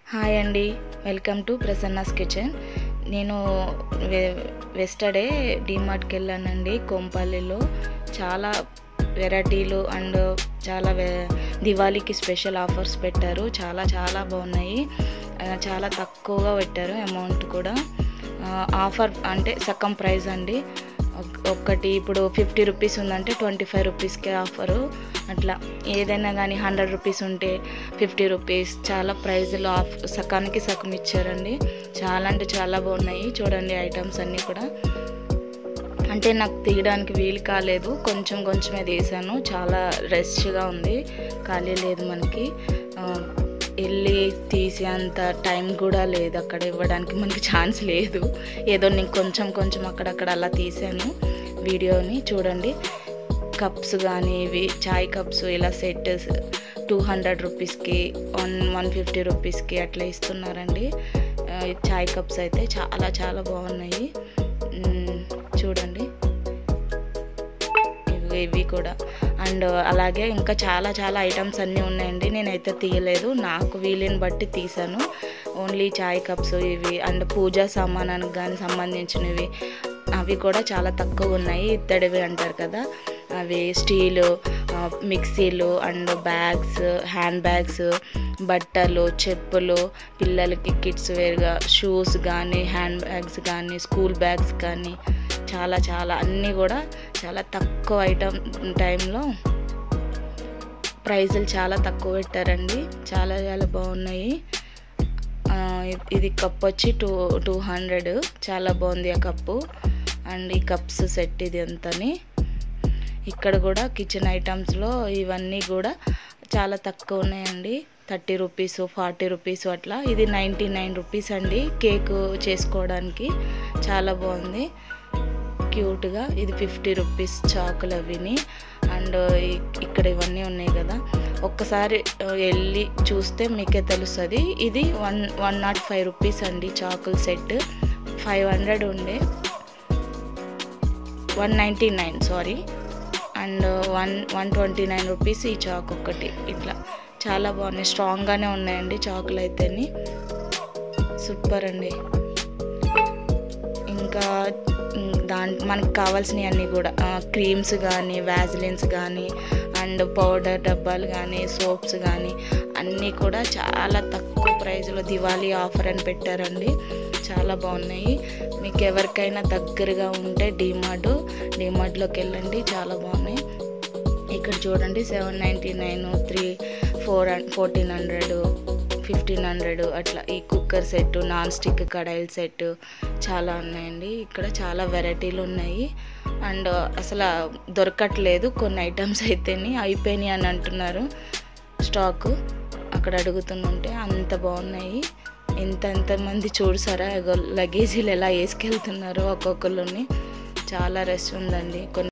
Hi అండి, welcome to Prasanna's kitchen. నేను yesterday డీమార్ట్కి వెళ్ళానండి. కొంపల్లిలో చాలా వెరైటీలు అండ్ చాలా దివాళీకి స్పెషల్ ఆఫర్స్ పెట్టారు. చాలా చాలా బాగున్నాయి. చాలా తక్కువగా పెట్టారు. అమౌంట్ కూడా ఆఫర్ అంటే సగం ప్రైస్ అండి. ఒక్కటి ఇప్పుడు 50 రూపీస్ ఉందంటే 25 రూపీస్కే ఆఫరు. అట్లా ఏదైనా కానీ 100 రూపీస్ ఉంటే 50 రూపీస్, చాలా ప్రైజ్లో సగానికి సగం ఇచ్చారండి. చాలా అంటే చాలా బాగున్నాయి. చూడండి ఐటమ్స్ అన్నీ కూడా. అంటే నాకు తీయడానికి వీలు కాలేదు, కొంచెమే తీసాను. చాలా రష్గా ఉంది, ఖాళీ లేదు, మనకి వెళ్ళి తీసే అంత టైం కూడా లేదు. అక్కడ ఇవ్వడానికి మనకి ఛాన్స్ లేదు. ఏదో నేను కొంచెం అక్కడక్కడ అలా తీసాను వీడియోని. చూడండి కప్స్ కానీ ఇవి చాయ్ కప్స్ ఇలా సెట్ 200 రూపీస్కి 150 రూపీస్కి అట్లా ఇస్తున్నారండి. చాయ్ కప్స్ అయితే చాలా చాలా బాగున్నాయి. చూడండి ఇవి కూడా. అండ్ అలాగే ఇంకా చాలా చాలా ఐటమ్స్ అన్నీ ఉన్నాయండి. నేనైతే తీయలేదు, నాకు వీలుని బట్టి తీసాను. ఓన్లీ చాయ్ కప్స్ ఇవి అండ్ పూజా సామానానికి కానీ సంబంధించినవి అవి కూడా చాలా తక్కువ ఉన్నాయి. ఇత్తడివి అంటారు కదా, అవి స్టీలు, మిక్సీలు అండ్ బ్యాగ్స్, హ్యాండ్ బ్యాగ్స్, బట్టలు, చెప్పులు, పిల్లలకి కిడ్స్ వేర్గా షూస్ కానీ, హ్యాండ్ బ్యాగ్స్ కానీ, స్కూల్ బ్యాగ్స్ కానీ చాలా చాలా అన్నీ కూడా చాలా తక్కువ టైంలో ప్రైజులు చాలా తక్కువ పెట్టారండి. చాలా చాలా బాగున్నాయి. ఇది కప్ వచ్చి 200. చాలా బాగుంది ఆ కప్పు. అండ్ ఈ కప్స్ సెట్ ఇది అంతని. ఇక్కడ కూడా కిచెన్ ఐటమ్స్లో ఇవన్నీ కూడా చాలా తక్కువ ఉన్నాయండి. 30 రూపీస్, 40 రూపీస్ అట్లా. ఇది 99 రూపీస్ అండి కేక్ చేసుకోవడానికి. చాలా బాగుంది, క్యూట్గా. ఇది 50 రూపీస్ చాకులు అవిని. అండ్ ఇక్కడ ఇవన్నీ ఉన్నాయి కదా, ఒక్కసారి వెళ్ళి చూస్తే మీకే తెలుస్తుంది. ఇది 105 రూపీస్ అండి చాకుల సెట్. 500 ఉండే 199 సారీ. అండ్ 129 రూపీస్ ఈ చాకు ఒకటి. ఇట్లా చాలా బాగున్నాయి, స్ట్రాంగ్గానే ఉన్నాయండి చాకులు అయితేని. సూపర్ అండి. ఇంకా మనకు కావాల్సినవి అన్నీ కూడా క్రీమ్స్ కానీ, వ్యాజిలిన్స్ కానీ అండ్ పౌడర్ డబ్బాలు కానీ, సోప్స్ కానీ అన్నీ కూడా చాలా తక్కువ ప్రైస్లో దివాళీ ఆఫర్ అని చాలా బాగున్నాయి. మీకు ఎవరికైనా దగ్గరగా ఉంటే డీమార్ట్లోకి వెళ్ళండి, చాలా బాగున్నాయి. ఇక్కడ చూడండి 799, 1400, 1500 అట్లా. ఈ కుక్కర్ సెట్, నాన్ స్టిక్ కడాయిల సెట్ చాలా ఉన్నాయండి. ఇక్కడ చాలా వెరైటీలు ఉన్నాయి. అండ్ అసలు దొరకట్లేదు, కొన్ని ఐటమ్స్ అయితేనే అయిపోయినాయి అని అంటున్నారు స్టాకు. అక్కడ అడుగుతుంటే అంత బాగున్నాయి. ఎంతమంది చూసారా లగేజీలు ఎలా వేసుకెళ్తున్నారు ఒక్కొక్కరిని. చాలా రష్ ఉందండి.